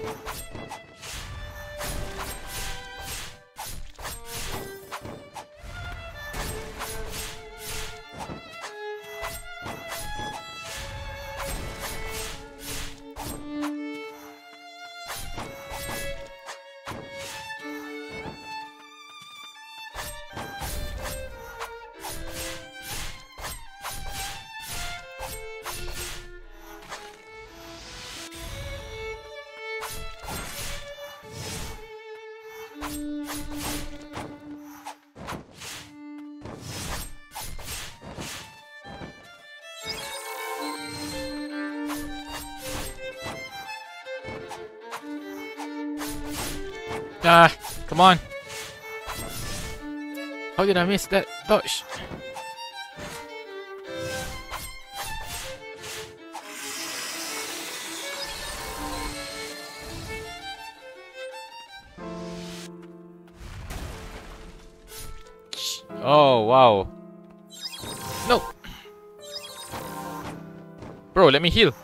Ah, come on. How did I miss that dodge? Oh, wow. No. Bro, let me heal.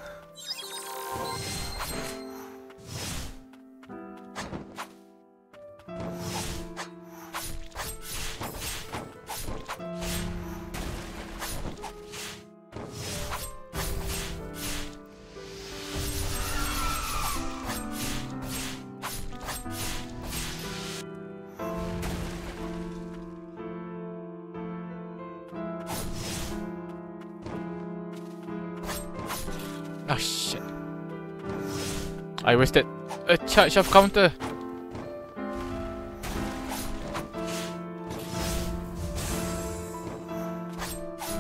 Oh shit. I wasted a charge of counter.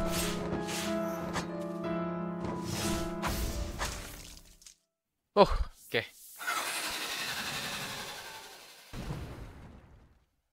Oh,